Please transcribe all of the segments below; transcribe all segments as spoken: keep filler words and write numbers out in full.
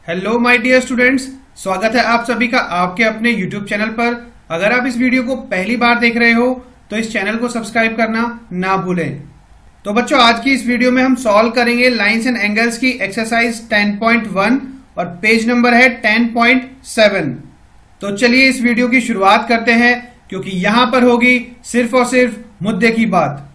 Hello my dear students, स्वागत है आप सभी का आपके अपने यूट्यूब चैनल पर। अगर आप इस वीडियो को पहली बार देख रहे हो तो इस चैनल को सब्सक्राइब करना ना भूलें। तो बच्चों, आज की इस वीडियो में हम सॉल्व करेंगे लाइंस एंड एंगल्स की एक्सरसाइज टेन पॉइंट वन और पेज नंबर है टेन पॉइंट सेवन। तो चलिए इस वीडियो की शुरुआत करते हैं, क्योंकि यहां पर होगी सिर्फ और सिर्फ मुद्दे की बात।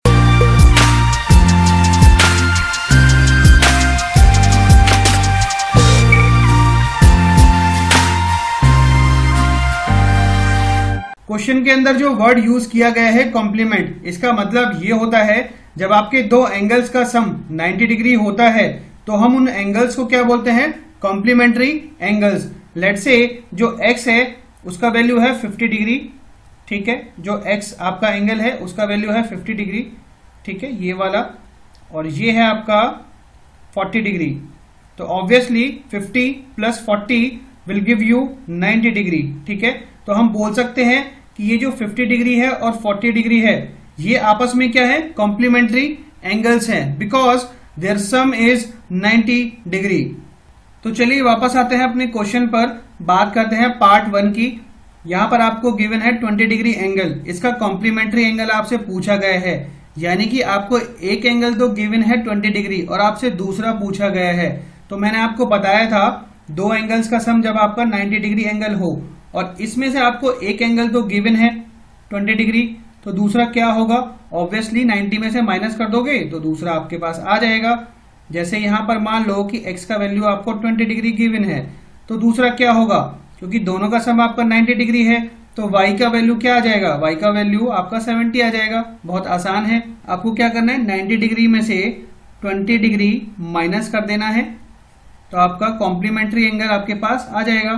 क्वेश्चन के अंदर जो वर्ड यूज किया गया है कॉम्प्लीमेंट, इसका मतलब ये होता है जब आपके दो एंगल्स का सम नाइंटी डिग्री होता है तो हम उन एंगल्स को क्या बोलते हैं? Complementary angles. लेट्स से जो x है उसका वैल्यू है फिफ्टी डिग्री, ठीक है। जो x आपका एंगल है उसका वैल्यू है फिफ्टी डिग्री, ठीक है, ये वाला। और ये है आपका फोर्टी डिग्री। तो obviously fifty plus forty will give you ninety degree, ठीक है। तो हम बोल सकते हैं कि ये जो फिफ्टी डिग्री है और फोर्टी डिग्री है ये आपस में क्या है? कॉम्प्लीमेंट्री एंगल्स हैं, because their sum is ninety degree. तो चलिए वापस आते हैं अपने क्वेश्चन पर, बात करते हैं पार्ट वन की। यहां पर आपको गिवन है ट्वेंटी डिग्री एंगल, इसका कॉम्प्लीमेंट्री एंगल आपसे पूछा गया है, यानी कि आपको एक एंगल तो गिवन है ट्वेंटी डिग्री और आपसे दूसरा पूछा गया है। तो मैंने आपको बताया था दो एंगल्स का सम जब आपका नाइंटी डिग्री एंगल हो और इसमें से आपको एक एंगल तो गिवन है ट्वेंटी डिग्री, तो दूसरा क्या होगा? ऑब्वियसली नाइंटी में से माइनस कर दोगे तो दूसरा आपके पास आ जाएगा। जैसे यहां पर मान लो कि x का वैल्यू आपको ट्वेंटी डिग्री गिवन है, तो दूसरा क्या होगा? क्योंकि दोनों का सम आपका नाइंटी डिग्री है तो y का वैल्यू क्या आ जाएगा? y का वैल्यू आपका सेवेंटी आ जाएगा। बहुत आसान है, आपको क्या करना है? नाइंटी डिग्री में से ट्वेंटी डिग्री माइनस कर देना है, तो आपका कॉम्प्लीमेंट्री एंगल आपके पास आ जाएगा।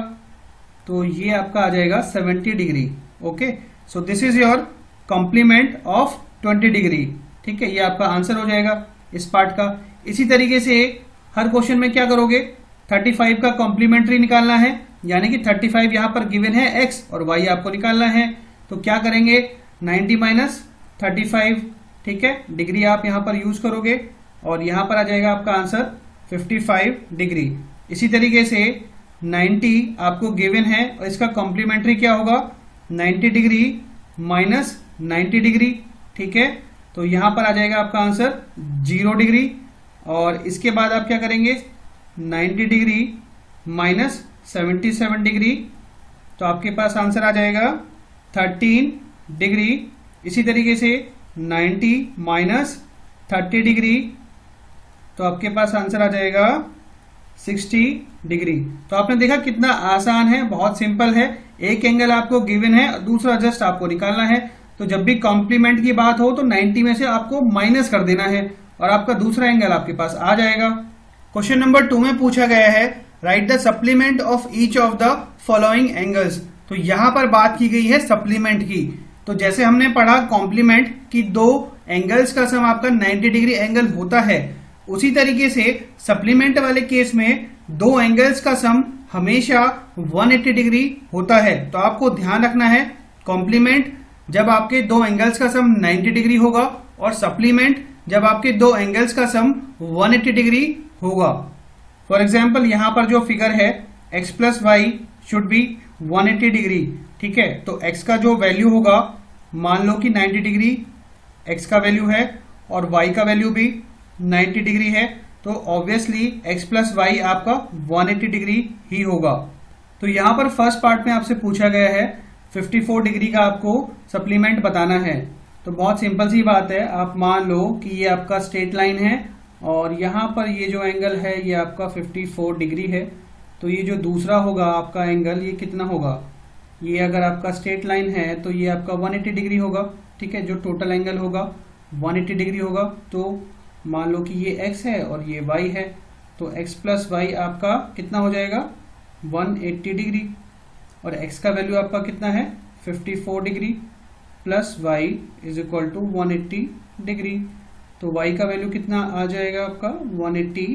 तो ये आपका आ जाएगा seventy degree. Okay, so this is your complement of twenty degree, ठीक है। ये आपका आंसर हो जाएगा इस पार्ट का। इसी तरीके से हर क्वेश्चन में क्या करोगे? थर्टी फाइव का कॉम्प्लीमेंट्री निकालना है, यानी कि थर्टी फाइव यहां पर गिवन है x और y आपको निकालना है। तो क्या करेंगे? नाइंटी माइनस थर्टी फाइव, ठीक है, डिग्री आप यहां पर यूज करोगे और यहां पर आ जाएगा आपका आंसर फिफ्टी फाइव डिग्री। इसी तरीके से नाइंटी आपको गिवन है और इसका कॉम्प्लीमेंट्री क्या होगा? Ninety degree minus ninety degree, ठीक है। तो यहां पर आ जाएगा आपका आंसर जीरो डिग्री। और इसके बाद आप क्या करेंगे? Ninety degree minus seventy seven degree, तो आपके पास आंसर आ जाएगा थर्टीन डिग्री। इसी तरीके से नाइंटी माइनस थर्टी डिग्री, तो आपके पास आंसर आ जाएगा सिक्सटी डिग्री। तो आपने देखा कितना आसान है, बहुत सिंपल है। एक एंगल आपको गिवन है, दूसरा जस्ट आपको निकालना है। तो जब भी कॉम्प्लीमेंट की बात हो तो नाइंटी में से आपको माइनस कर देना है और आपका दूसरा एंगल आपके पास आ जाएगा। क्वेश्चन नंबर टू में पूछा गया है write the supplement of each of the following angles. तो यहां पर बात की गई है सप्लीमेंट की। तो जैसे हमने पढ़ा कॉम्प्लीमेंट की दो एंगल्स का सम आपका नाइंटी डिग्री एंगल होता है, उसी तरीके से सप्लीमेंट वाले केस में दो एंगल्स का सम हमेशा वन एटी डिग्री होता है। तो आपको ध्यान रखना है, कॉम्प्लीमेंट जब आपके दो एंगल्स का सम नाइंटी डिग्री होगा और सप्लीमेंट जब आपके दो एंगल्स का सम वन एटी डिग्री होगा। फॉर एग्जाम्पल यहां पर जो फिगर है x plus y should be one eighty degree, ठीक है। तो x का जो वैल्यू होगा, मान लो कि नाइंटी डिग्री x का वैल्यू है और y का वैल्यू भी नाइंटी डिग्री है, तो ऑब्वियसली x प्लस वाई आपका वन एटी डिग्री ही होगा। तो यहां पर फर्स्ट पार्ट में आपसे पूछा गया है फिफ्टी फोर डिग्री का आपको सप्लीमेंट बताना है। तो बहुत सिंपल सी बात है, आप मान लो कि ये आपका स्ट्रेट लाइन है और यहां पर ये जो एंगल है ये आपका फिफ्टी फोर डिग्री है। तो ये जो दूसरा होगा आपका एंगल, ये कितना होगा? ये अगर आपका स्ट्रेट लाइन है तो ये आपका वन एटी डिग्री होगा, ठीक है। जो टोटल एंगल होगा वन एटी डिग्री होगा। तो मान लो कि ये x है और ये y है, तो x प्लस वाई आपका कितना हो जाएगा? One eighty degree. और x का वैल्यू आपका कितना है? Fifty four degree plus y is equal to one eighty degree. तो y का वैल्यू कितना आ जाएगा आपका? One eighty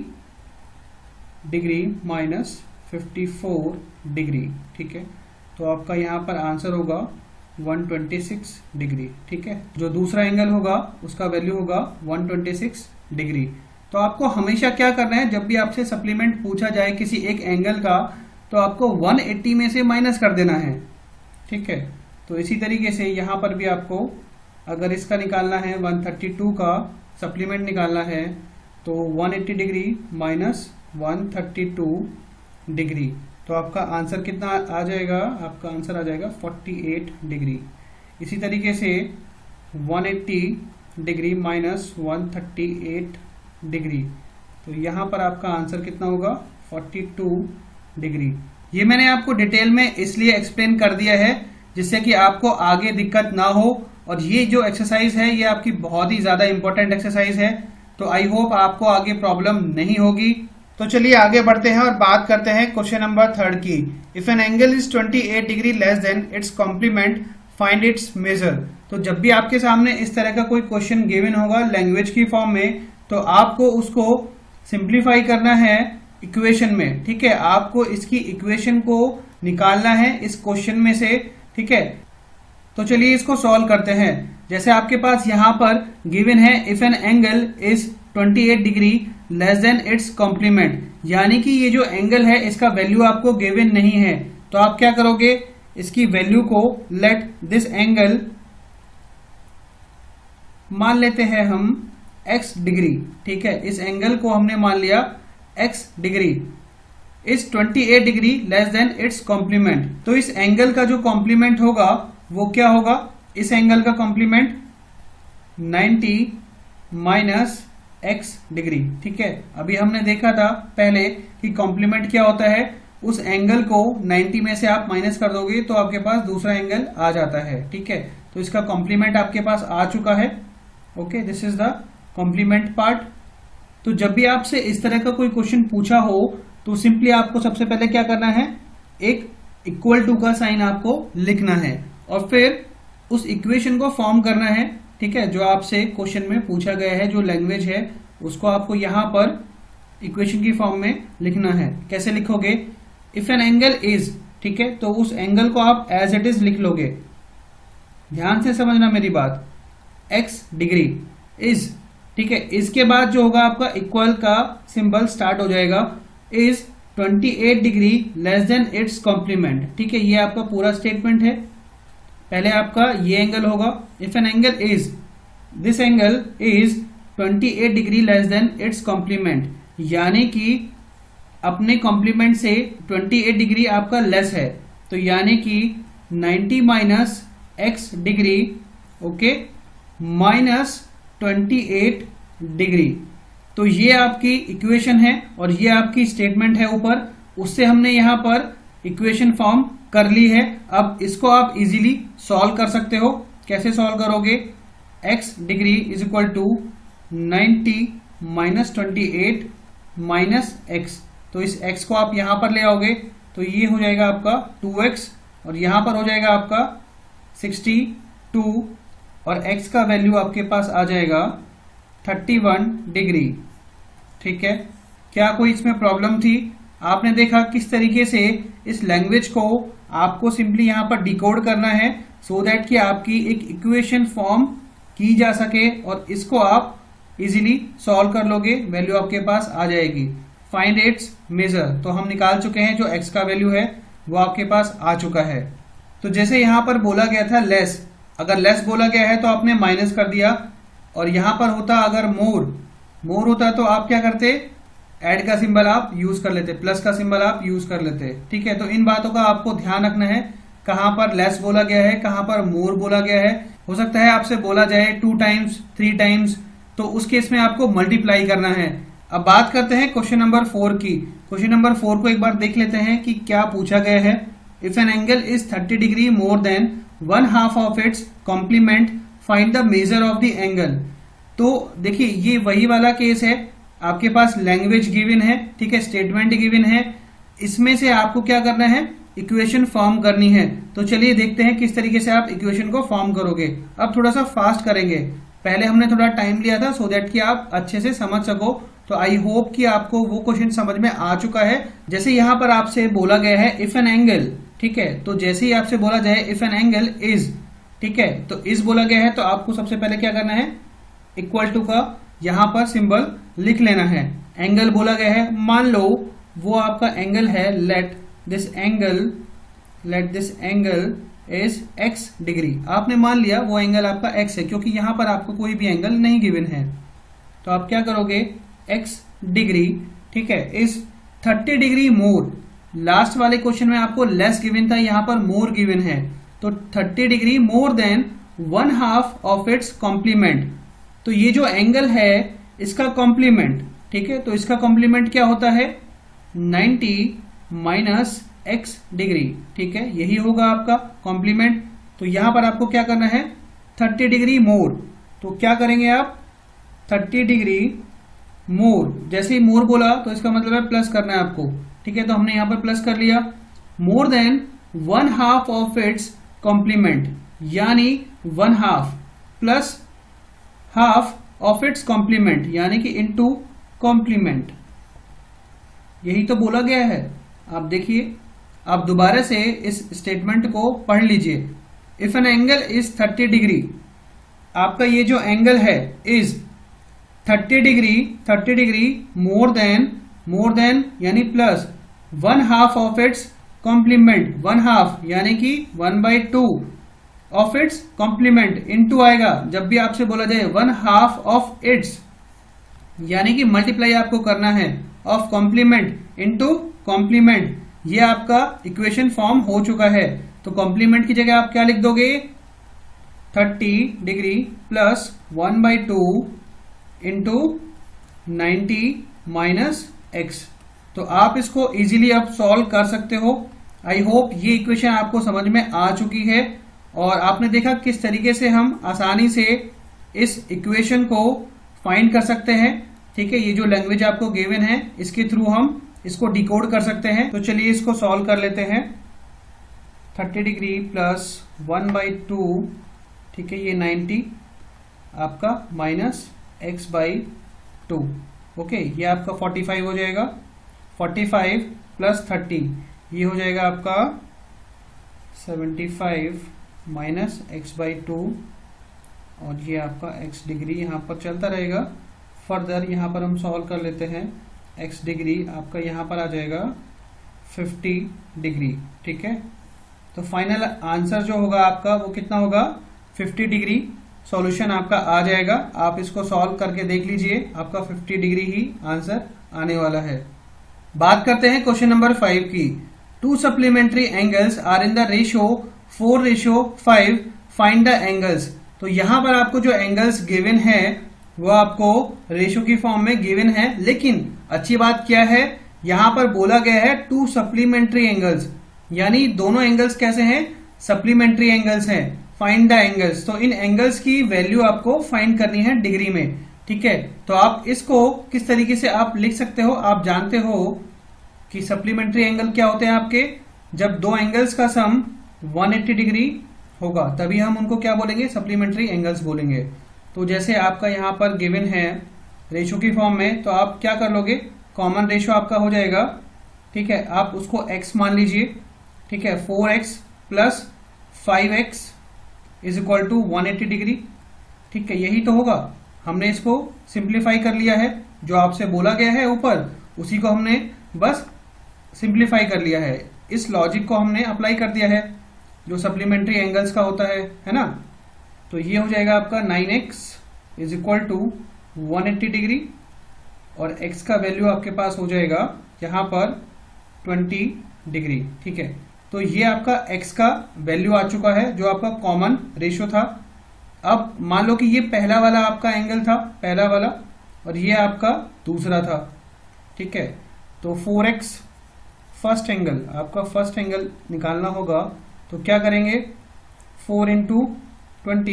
degree minus fifty four degree, ठीक है। तो आपका यहाँ पर आंसर होगा वन ट्वेंटी सिक्स डिग्री, ठीक है। जो दूसरा एंगल होगा उसका वैल्यू होगा वन ट्वेंटी सिक्स डिग्री। तो आपको हमेशा क्या करना है, जब भी आपसे सप्लीमेंट पूछा जाए किसी एक एंगल का तो आपको एक सौ अस्सी में से माइनस कर देना है, ठीक है। तो इसी तरीके से यहां पर भी आपको अगर इसका निकालना है एक सौ बत्तीस का सप्लीमेंट निकालना है तो एक सौ अस्सी डिग्री माइनस एक सौ बत्तीस डिग्री, तो आपका आंसर कितना आ जाएगा, आपका आंसर आ जाएगा अड़तालीस डिग्री। इसी तरीके से एक सौ अस्सी डिग्री माइनस एक सौ अड़तीस डिग्री, तो यहाँ पर आपका आंसर कितना होगा बयालीस डिग्री। ये मैंने आपको डिटेल में इसलिए एक्सप्लेन कर दिया है जिससे कि आपको आगे दिक्कत ना हो, और ये जो एक्सरसाइज है ये आपकी बहुत ही ज्यादा इंपॉर्टेंट एक्सरसाइज है, तो आई होप आपको आगे प्रॉब्लम नहीं होगी। तो चलिए आगे बढ़ते हैं और बात करते हैं क्वेश्चन नंबर थर्ड की। इफ एन एंगल इज अट्ठाईस degree less than its complement find its measure. तो जब भी आपके सामने इस तरह का कोई क्वेश्चन गिवन होगा लैंग्वेज की फॉर्म में, तो आपको उसको सिंप्लीफाई करना है इक्वेशन में, ठीक है। आपको इसकी इक्वेशन को निकालना है इस क्वेश्चन में से, ठीक है। तो चलिए इसको सॉल्व करते हैं। जैसे आपके पास यहां पर गिवन है इफ एन एंगल इज अट्ठाईस degree less than its complement, यानी कि ये जो एंगल है इसका वैल्यू आपको गिवन नहीं है, तो आप क्या करोगे, इसकी वैल्यू को लेट दिस एंगल मान लेते हैं हम x डिग्री, ठीक है। इस एंगल को हमने मान लिया x डिग्री इस अट्ठाईस degree less than its complement. तो इस एंगल का जो कॉम्प्लीमेंट होगा वो क्या होगा, इस एंगल का कॉम्प्लीमेंट नब्बे माइनस x डिग्री, ठीक है। अभी हमने देखा था पहले कि कॉम्प्लीमेंट क्या होता है, उस एंगल को नब्बे में से आप माइनस कर दोगे तो आपके पास दूसरा एंगल आ जाता है, ठीक है। तो इसका कॉम्प्लीमेंट आपके पास आ चुका है, okay, this is the complement part. तो जब भी आपसे इस तरह का कोई क्वेश्चन पूछा हो तो सिंपली आपको सबसे पहले क्या करना है, एक इक्वल टू का साइन आपको लिखना है और फिर उस इक्वेशन को फॉर्म करना है, ठीक है। जो आपसे क्वेश्चन में पूछा गया है, जो लैंग्वेज है उसको आपको यहां पर इक्वेशन की फॉर्म में लिखना है। कैसे लिखोगे, इफ एन एंगल इज, ठीक है, तो उस एंगल को आप एज इट इज लिख लोगे। ध्यान से समझना मेरी बात, x डिग्री इज, ठीक है, इसके बाद जो होगा आपका इक्वल का सिंबल स्टार्ट हो जाएगा, इज अट्ठाईस degree less than its complement, ठीक है। ये आपका पूरा स्टेटमेंट है। पहले आपका ये एंगल होगा, if an angle is, this angle is अट्ठाईस degree less than its complement, यानी कि अपने कॉम्प्लीमेंट से अट्ठाईस डिग्री आपका लेस है, तो यानी कि नब्बे minus x degree, okay, minus अट्ठाईस डिग्री। तो ये आपकी इक्वेशन है और ये आपकी स्टेटमेंट है ऊपर, उससे हमने यहां पर इक्वेशन फॉर्म कर ली है। अब इसको आप इजीली सॉल्व कर सकते हो। कैसे सॉल्व करोगे, x degree is equal to नब्बे माइनस अट्ठाईस माइनस एक्स, तो इस x को आप यहां पर ले आओगे तो ये हो जाएगा आपका टू एक्स और यहां पर हो जाएगा आपका बासठ और x का वैल्यू आपके पास आ जाएगा इकतीस डिग्री, ठीक है। क्या कोई इसमें प्रॉब्लम थी? आपने देखा किस तरीके से इस लैंग्वेज को आपको सिंपली यहां पर डिकोड करना है सो दैट कि आपकी एक इक्वेशन फॉर्म की जा सके और इसको आप इजीली सॉल्व कर लोगे, वैल्यू आपके पास आ जाएगी। फाइंड इट्स मेजर, तो हम निकाल चुके हैं, जो x का वैल्यू है वो आपके पास आ चुका है। तो जैसे यहां पर बोला गया था लेस, अगर लेस बोला गया है तो आपने माइनस कर दिया, और यहां पर होता अगर मोर मोर होता तो आप क्या करते, ऐड का सिंबल आप यूज कर लेते, प्लस का सिंबल आप यूज कर लेते, ठीक है। तो इन बातों का आपको ध्यान रखना है, कहां पर लेस बोला गया है, कहां पर मोर बोला गया है। हो सकता है आपसे बोला जाए टू टाइम्स थ्री टाइम्स, तो उस केस में आपको मल्टीप्लाई करना है। अब बात करते हैं क्वेश्चन नंबर फोर की। क्वेश्चन नंबर फोर को एक बार देख लेते हैं कि क्या पूछा गया है। If an angle is thirty degree more than one half of its complement find the measure of the angle. तो देखिए ये वही वाला केस है, आपके पास लैंग्वेज गिवन है, ठीक है, स्टेटमेंट गिवन है, इसमें से आपको क्या करना है, इक्वेशन फॉर्म करनी है। तो चलिए देखते हैं किस तरीके से आप इक्वेशन को फॉर्म करोगे। अब थोड़ा सा फास्ट करेंगे, पहले हमने थोड़ा टाइम लिया था सो दैट कि आप अच्छे से समझ सको। तो आई होप कि आपको वो क्वेश्चन समझ में आ चुका है। जैसे यहां पर आपसे बोला गया है इफ एन एंगल, ठीक है, तो जैसे ही आपसे बोला जाए इफ एन एंगल इज, ठीक है, तो इज बोला गया है तो आपको सबसे पहले क्या करना है, इक्वल टू का यहां पर सिंबल लिख लेना है। एंगल बोला गया है, मान लो वो आपका एंगल है, let this angle let this angle is x degree. आपने मान लिया वो एंगल आपका एक्स है, क्योंकि यहां पर आपको कोई भी एंगल नहीं गिवन है। तो आप क्या करोगे, एक्स डिग्री, ठीक है, is thirty degree more. Last वाले क्वेश्चन में आपको लेस गिवन था, यहां पर मोर गिवन है, तो thirty degree more than one half of its complement. तो ये जो एंगल है इसका कॉम्प्लीमेंट, ठीक है, तो इसका कॉम्प्लीमेंट क्या होता है, नाइन्टी माइनस एक्स डिग्री, ठीक है, यही होगा आपका कॉम्प्लीमेंट। तो यहां पर आपको क्या करना है, थर्टी डिग्री मोर। तो क्या करेंगे आप, थर्टी डिग्री मोर, जैसे ही मोर बोला तो इसका मतलब है प्लस करना है आपको, ठीक है, तो हमने यहां पर प्लस कर लिया। More than one half of its complement, यानी one half plus half of its complement, यानी कि इनटू कॉम्प्लीमेंट, यही तो बोला गया है। आप देखिए, आप दोबारा से इस स्टेटमेंट को पढ़ लीजिए। If an angle is thirty degree, आपका ये जो एंगल है is thirty degree thirty degree more than more than यानी plus one half of its complement, one half यानी कि one by two of its complement, into आएगा जब भी आपसे बोला जाए वन हाफ ऑफ इट्स, यानी कि मल्टीप्लाई आपको करना है ऑफ कॉम्प्लीमेंट इनटू कॉम्प्लीमेंट। ये आपका इक्वेशन फॉर्म हो चुका है। तो कॉम्प्लीमेंट की जगह आप क्या लिख दोगे, thirty degree plus one by two into ninety minus x. तो आप इसको इजीली अब सॉल्व कर सकते हो। आई होप ये इक्वेशन आपको समझ में आ चुकी है और आपने देखा किस तरीके से हम आसानी से इस इक्वेशन को फाइंड कर सकते हैं, ठीक है। ये जो लैंग्वेज आपको गिवन है इसके थ्रू हम इसको डिकोड कर सकते हैं। तो चलिए इसको सॉल्व कर लेते हैं। Thirty degree plus one by two, ठीक है, ये नाइन्टी आपका minus x by two, okay, ये आपका फोर्टी फाइव हो जाएगा। फोर्टी फाइव प्लस थर्टी, ये हो जाएगा आपका seventy five minus x by two, और ये आपका एक्स डिग्री यहाँ पर चलता रहेगा। फर्दर यहाँ पर हम सॉल्व कर लेते हैं। एक्स डिग्री आपका यहाँ पर आ जाएगा फिफ्टी डिग्री, ठीक है। तो फाइनल आंसर जो होगा आपका वो कितना होगा, फिफ्टी डिग्री। सॉल्यूशन आपका आ जाएगा। आप इसको सॉल्व करके देख लीजिए, आपका फिफ्टी डिग्री ही आंसर आने वाला है। बात करते हैं क्वेश्चन नंबर फाइव की। Two supplementary angles are in the ratio four ratio five, find the angles. तो यहां पर आपको जो एंगल्स गिवन है वो आपको रेशियो की फॉर्म में गिवन है, लेकिन अच्छी बात क्या है, यहां पर बोला गया है टू सप्लीमेंट्री एंगल्स, यानी दोनों एंगल्स कैसे हैं, सप्लीमेंट्री एंगल्स हैं। फाइंड द एंगल्स, तो इन एंगल्स की वैल्यू आपको फाइंड करनी है डिग्री में, ठीक है। तो आप इसको किस तरीके से आप लिख सकते हो, आप जानते हो कि सप्लीमेंट्री एंगल क्या होते हैं आपके, जब दो एंगल्स का सम वन एट्टी डिग्री होगा तभी हम उनको क्या बोलेंगे, सप्लीमेंट्री एंगल्स बोलेंगे। तो जैसे आपका यहाँ पर गिवन है रेशियो की फॉर्म में, तो आप क्या कर लोगे, कॉमन रेशियो आपका हो जाएगा, ठीक है, आप उसको x मान लीजिए, ठीक है, four x plus five x is equal to one eighty degree, ठीक है, यही तो होगा। हमने इसको सिंप्लीफाई कर लिया है, जो आपसे बोला गया है ऊपर उसी को हमने बस सिंप्लीफाई कर लिया है। इस लॉजिक को हमने अप्लाई कर दिया है जो सप्लीमेंट्री एंगल्स का होता है, है ना। तो ये हो जाएगा आपका nine x is equal to one eighty degree, और x का वैल्यू आपके पास हो जाएगा यहाँ पर ट्वेंटी डिग्री, ठीक है। तो ये आपका x का वैल्यू आ चुका है जो आपका कॉमन रेशियो था। अब मान लो कि ये पहला वाला आपका एंगल था, पहला वाला, और ये आपका दूसरा था, ठीक है। तो फोर एक्स फर्स्ट एंगल, आपका फर्स्ट एंगल निकालना होगा, तो क्या करेंगे, फोर इंटू ट्वेंटी,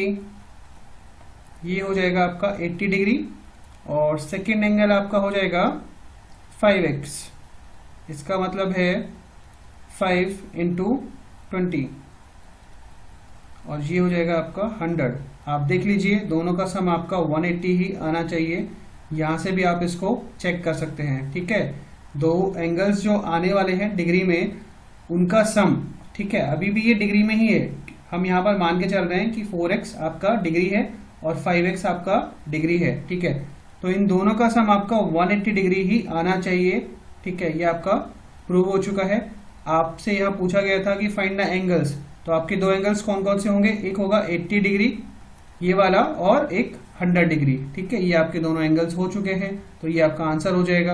ये हो जाएगा आपका एट्टी डिग्री, और सेकेंड एंगल आपका हो जाएगा फाइव एक्स, इसका मतलब है फाइव इंटू ट्वेंटी, और ये हो जाएगा आपका हंड्रेड। आप देख लीजिए दोनों का सम आपका वन एट्टी ही आना चाहिए, यहां से भी आप इसको चेक कर सकते हैं, ठीक है। दो एंगल्स जो आने वाले हैं डिग्री में उनका सम, ठीक है, अभी भी ये डिग्री में ही है। हम यहाँ पर मान के चल रहे हैं कि फोर एक्स आपका डिग्री है और फाइव एक्स आपका डिग्री है, ठीक है। तो इन दोनों का सम आपका एक सौ अस्सी डिग्री ही आना चाहिए। ठीक है, ये आपका प्रूव हो चुका है। आपसे यहाँ पूछा गया था कि फाइंड द एंगल्स, तो आपके दो एंगल्स कौन कौन से होंगे, एक होगा अस्सी डिग्री ये वाला और एक सौ डिग्री। ठीक है, ये आपके दोनों एंगल्स हो चुके हैं, तो ये आपका आंसर हो जाएगा।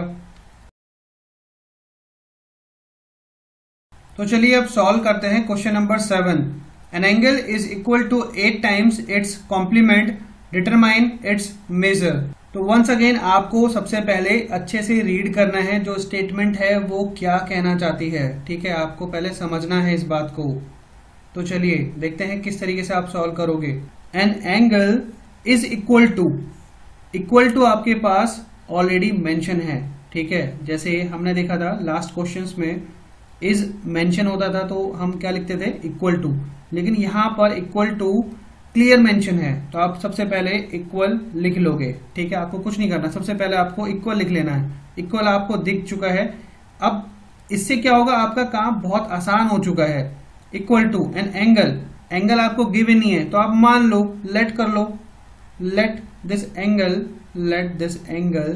तो चलिए अब सॉल्व करते हैं question number seven. An angle is equal to eight times its complement, determine its measure. तो वंस अगेन आपको सबसे पहले अच्छे से रीड करना है, जो स्टेटमेंट है वो क्या कहना चाहती है। ठीक है, आपको पहले समझना है इस बात को। तो चलिए देखते हैं किस तरीके से आप सॉल्व करोगे। An angle is equal to, equal to आपके पास ऑलरेडी मेंशन है। ठीक है, जैसे हमने देखा था लास्ट क्वेश्चंस में इज मेंशन होता था तो हम क्या लिखते थे, इक्वल टू, लेकिन यहां पर इक्वल टू क्लियर मेंशन है, तो आप सबसे पहले इक्वल लिख लोगे। ठीक है, आपको कुछ नहीं करना, सबसे पहले आपको इक्वल लिख लेना है। इक्वल आपको दिख चुका है। अब इससे क्या होगा, आपका काम बहुत आसान हो चुका है। Equal to an angle, angle आपको गिवन नहीं है तो आप मान लो, लेट कर लो, let this angle, let this angle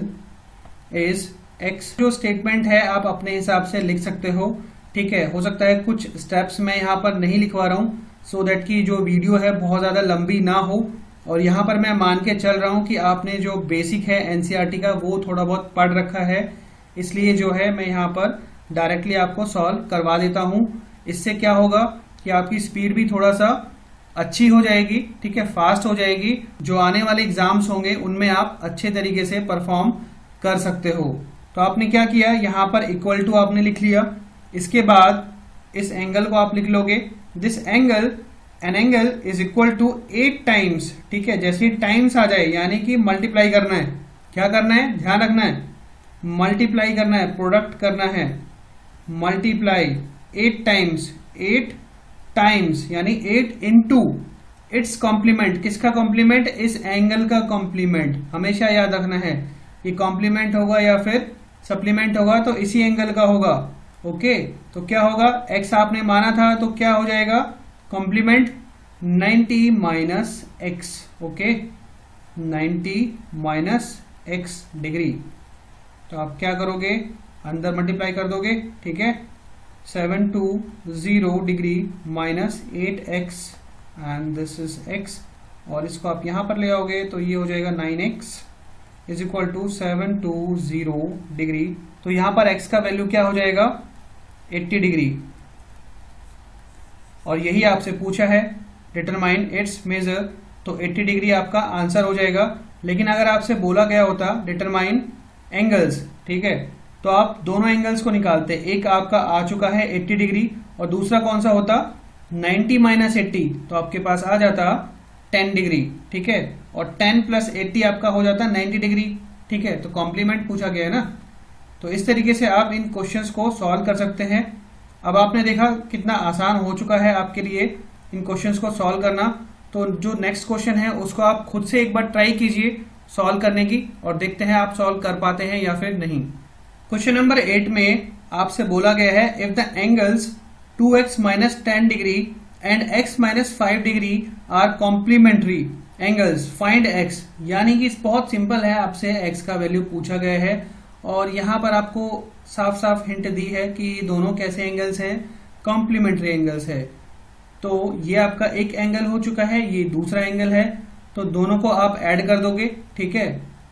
is x. जो स्टेटमेंट है आप अपने हिसाब से लिख सकते हो। ठीक है, हो सकता है कुछ स्टेप्स मैं यहाँ पर नहीं लिखवा रहा हूँ, सो दैट की जो वीडियो है बहुत ज्यादा लंबी ना हो। और यहाँ पर मैं मान के चल रहा हूँ कि आपने जो बेसिक है एनसीईआरटी का वो थोड़ा बहुत पढ़ रखा है, इसलिए जो है मैं यहाँ पर डायरेक्टली आपको सॉल्व करवा देता हूँ। इससे क्या होगा कि आपकी स्पीड भी थोड़ा सा अच्छी हो जाएगी। ठीक है, फास्ट हो जाएगी। जो आने वाले एग्जाम्स होंगे उनमें आप अच्छे तरीके से परफॉर्म कर सकते हो। तो आपने क्या किया, यहाँ पर इक्वल टू आपने लिख लिया। इसके बाद इस एंगल को आप लिख लोगे, this angle, an angle is equal to eight times. ठीक है, जैसे टाइम्स आ जाए यानी कि मल्टीप्लाई करना है। क्या करना है, ध्यान रखना है, मल्टीप्लाई करना है, प्रोडक्ट करना है, multiply eight times, eight times यानी एट इंटू इट्स कॉम्प्लीमेंट। किसका कॉम्प्लीमेंट, इस एंगल का कॉम्प्लीमेंट। हमेशा याद रखना है कि कॉम्प्लीमेंट होगा या फिर सप्लीमेंट होगा तो इसी एंगल का होगा। ओके, तो क्या होगा, x आपने माना था तो क्या हो जाएगा, complement ninety minus x. Okay, ninety minus x degree. तो आप क्या करोगे, अंदर मल्टीप्लाई कर दोगे। ठीक है, seven two zero degree minus eight x and this is x, और इसको आप यहां पर ले आओगे तो ये हो जाएगा nine x is equal to seven two zero degree. तो यहां पर x का वैल्यू क्या हो जाएगा, अस्सी डिग्री। और यही आपसे पूछा है, डिटरमाइन इट्स मेजर, तो अस्सी डिग्री आपका आंसर हो जाएगा। लेकिन अगर आपसे बोला गया होता डिटरमाइन एंगल्स, ठीक है, तो आप दोनों एंगल्स को निकालते। एक आपका आ चुका है अस्सी डिग्री और दूसरा कौन सा होता, नाइन्टी माइनस एट्टी, तो आपके पास आ जाता टेन डिग्री। ठीक है, और टेन प्लस एट्टी आपका हो जाता नाइन्टी डिग्री। ठीक है, तो कॉम्प्लीमेंट पूछा गया है ना। तो इस तरीके से आप इन क्वेश्चंस को सॉल्व कर सकते हैं। अब आपने देखा कितना आसान हो चुका है आपके लिए इन क्वेश्चंस को सॉल्व करना। तो जो नेक्स्ट क्वेश्चन है उसको आप खुद से एक बार ट्राई कीजिए सॉल्व करने की, और देखते हैं आप सॉल्व कर पाते हैं या फिर नहीं। क्वेश्चन नंबर एट में आपसे बोला गया है, if the angles two x minus ten degree and x minus five degree are complementary angles, find x. यानी कि बहुत सिंपल है, आपसे एक्स का वैल्यू पूछा गया है और यहां पर आपको साफ साफ हिंट दी है कि दोनों कैसे एंगल्स हैं, कॉम्प्लीमेंट्री एंगल्स है। तो ये आपका एक एंगल हो चुका है, ये दूसरा एंगल है, तो दोनों को आप ऐड कर दोगे। ठीक है,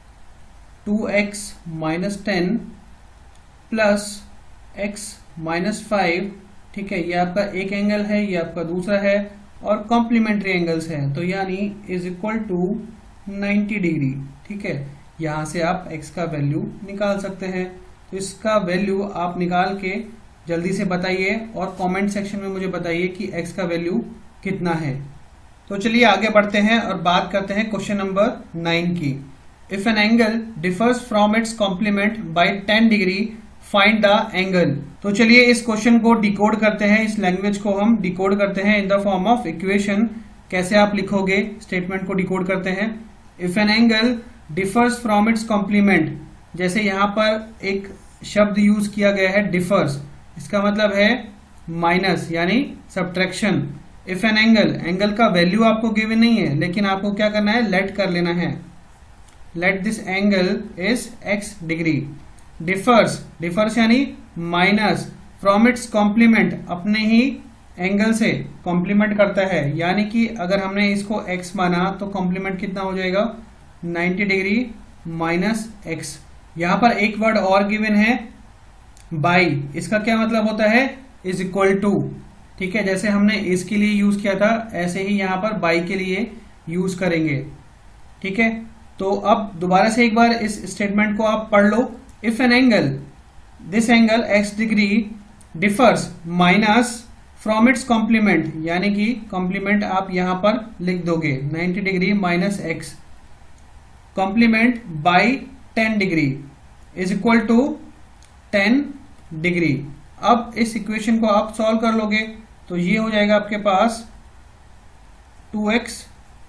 two x minus ten plus x minus five. ठीक है, ये आपका एक एंगल है, ये आपका दूसरा है, और कॉम्प्लीमेंट्री एंगल्स है, तो यानी is equal to ninety degree. ठीक है, यहां से आप x का वैल्यू निकाल सकते हैं। तो इसका वैल्यू आप निकाल के जल्दी से बताइए और कमेंट सेक्शन में मुझे बताइए कि x का वैल्यू कितना है। तो चलिए आगे बढ़ते हैं और बात करते हैं क्वेश्चन नंबर नाइन की। If an angle differs from its complement by ten degree find the angle. तो चलिए इस क्वेश्चन को डिकोड करते हैं, इस लैंग्वेज को हम डिकोड करते हैं in the form of equation. कैसे आप लिखोगे, स्टेटमेंट को डिकोड करते हैं। If an angle differs from its complement, जैसे यहां पर एक शब्द यूज किया गया है डिफर्स, इसका मतलब है माइनस यानी subtraction. If an angle, angle का वैल्यू आपको गिवन नहीं है लेकिन आपको क्या करना है, लेट कर लेना है। Let this angle is x degree. Differs, differs यानी माइनस फ्रॉम इट्स कॉम्प्लीमेंट, अपने ही एंगल से कॉम्प्लीमेंट करता है, यानी कि अगर हमने इसको x माना तो कॉम्प्लीमेंट कितना हो जाएगा नाइन्टी डिग्री माइनस एक्स। यहां पर एक वर्ड और गिवन है बाई, इसका क्या मतलब होता है इज इक्वल टू। ठीक है, जैसे हमने इसके लिए यूज किया था ऐसे ही यहां पर बाई के लिए यूज करेंगे। ठीक है, तो अब दोबारा से एक बार इस स्टेटमेंट को आप पढ़ लो। If an angle, this angle x degree differs minus from its complement, यानी कि कॉम्प्लीमेंट आप यहां पर लिख दोगे ninety degree minus x, complement by ten degree is equal to ten degree. अब इस इक्वेशन को आप सॉल्व कर लोगे तो ये हो जाएगा आपके पास टू एक्स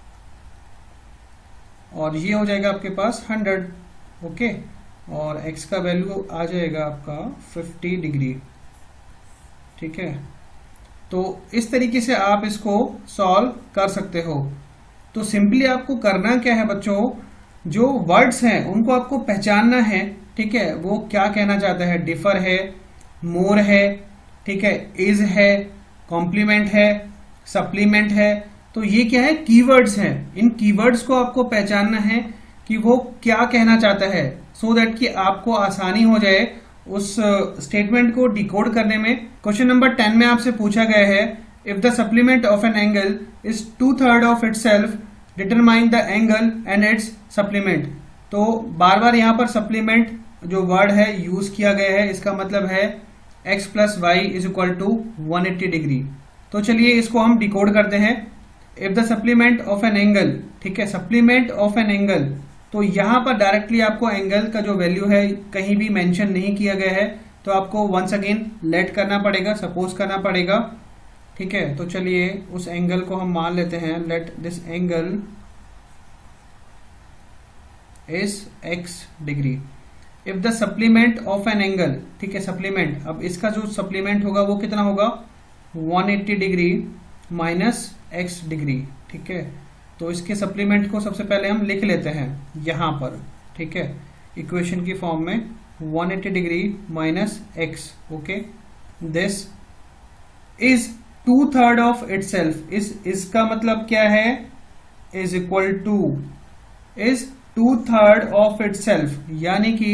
और ये हो जाएगा आपके पास हंड्रेड। ओके, और x का वैल्यू आ जाएगा आपका फिफ्टी डिग्री। ठीक है, तो इस तरीके से आप इसको सॉल्व कर सकते हो। तो सिंपली आपको करना क्या है बच्चों, जो वर्ड्स हैं उनको आपको पहचानना है। ठीक है, वो क्या कहना चाहता है, डिफर है, मोर है, ठीक है, इज है, कॉम्प्लीमेंट है, सप्लीमेंट है। तो ये क्या है, कीवर्ड्स हैं। इन कीवर्ड्स को आपको पहचानना है कि वो क्या कहना चाहता है, सो so दैट कि आपको आसानी हो जाए उस स्टेटमेंट को डिकोड करने में। क्वेश्चन नंबर टेन में आपसे पूछा गया है if the supplement of an angle is two third of itself determine the angle and its supplement. तो बार बार यहाँ पर सप्लीमेंट जो वर्ड है यूज किया गया है, इसका मतलब है x plus y is equal to one eighty degree. तो चलिए इसको हम डिकोड करते हैं। If the supplement of an angle, ठीक है, सप्लीमेंट ऑफ एन एंगल, तो यहां पर डायरेक्टली आपको एंगल का जो वैल्यू है कहीं भी मेंशन नहीं किया गया है, तो आपको वंस अगेन लेट करना पड़ेगा, सपोज करना पड़ेगा। ठीक है, तो चलिए उस एंगल को हम मान लेते हैं, let this angle is x degree. If the supplement of an angle, ठीक है, सप्लीमेंट, अब इसका जो सप्लीमेंट होगा वो कितना होगा one eighty degree minus x degree. ठीक है, तो इसके सप्लीमेंट को सबसे पहले हम लिख लेते हैं यहां पर। ठीक है, इक्वेशन की फॉर्म में one eighty degree minus x. Okay, this is two third of itself. इस इसका मतलब क्या है, is equal to, is two third of itself, यानी कि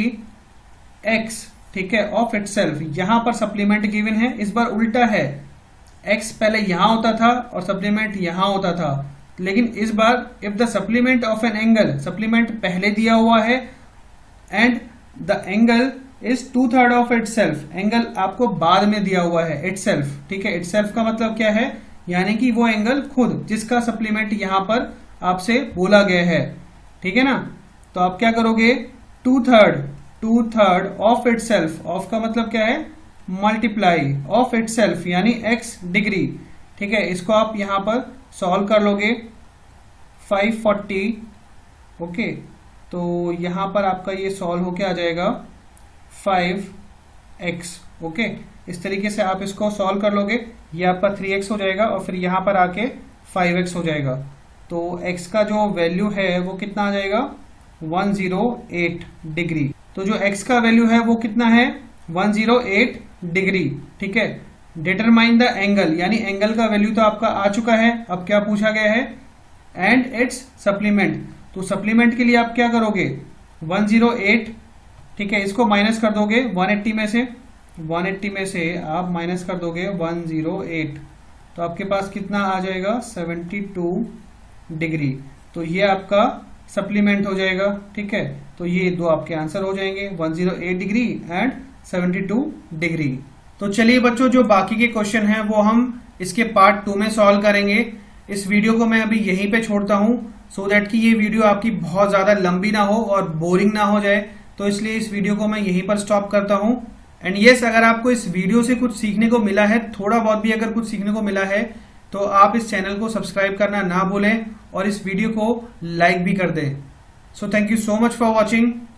x, ठीक है, ऑफ इट सेल्फ। यहां पर सप्लीमेंट गिवन है, इस बार उल्टा है, x पहले यहां होता था और सप्लीमेंट यहां होता था, लेकिन इस बार if the supplement of an angle, supplement पहले दिया हुआ है and the angle is two third of itself, angle आपको बाद में दिया हुआ है, इट सेल्फ। ठीक है, इट सेल्फ का मतलब क्या है, यानी कि वो एंगल खुद जिसका सप्लीमेंट यहां पर आपसे बोला गया है। ठीक है ना, तो आप क्या करोगे, two third, two third of itself, of का मतलब क्या है मल्टीप्लाई, ऑफ इट सेल्फ यानी x डिग्री। ठीक है, इसको आप यहां पर सॉल्व कर लोगे फाइव फोर्टी। ओके, तो यहां पर आपका ये सॉल्व होके आ जाएगा फाइव एक्स। ओके, इस तरीके से आप इसको सॉल्व कर लोगे, ये आपका थ्री एक्स हो जाएगा और फिर यहां पर आके फाइव एक्स हो जाएगा। तो x का जो वैल्यू है वो कितना आ जाएगा वन जीरो एट डिग्री। तो जो x का वैल्यू है वो कितना है वन जीरो एट डिग्री। ठीक है, डिटरमाइन द एंगल, यानी एंगल का वैल्यू तो आपका आ चुका है, अब क्या पूछा गया है, एंड इट्स सप्लीमेंट। तो सप्लीमेंट के लिए आप क्या करोगे वन जीरो एट, ठीक है, इसको माइनस कर दोगे वन एट्टी में से, वन एट्टी में से आप माइनस कर दोगे वन जीरो एट, तो आपके पास कितना आ जाएगा सेवेंटी टू डिग्री। तो ये आपका सप्लीमेंट हो जाएगा। ठीक है, तो ये दो आपके आंसर हो जाएंगे one zero eight degree and seventy two degree. तो चलिए बच्चों, जो बाकी के क्वेश्चन हैं वो हम इसके पार्ट टू में सॉल्व करेंगे। इस वीडियो को मैं अभी यहीं पे छोड़ता हूं, सो दैट कि ये वीडियो आपकी बहुत ज्यादा लंबी ना हो और बोरिंग ना हो जाए, तो इसलिए इस वीडियो को मैं यहीं पर स्टॉप करता हूं। एंड यस, अगर आपको इस वीडियो से कुछ सीखने को मिला है, थोड़ा बहुत भी अगर कुछ सीखने को मिला है, तो आप इस चैनल को सब्सक्राइब करना ना भूलें और इस वीडियो को लाइक भी कर दें। So thank you so much for watching.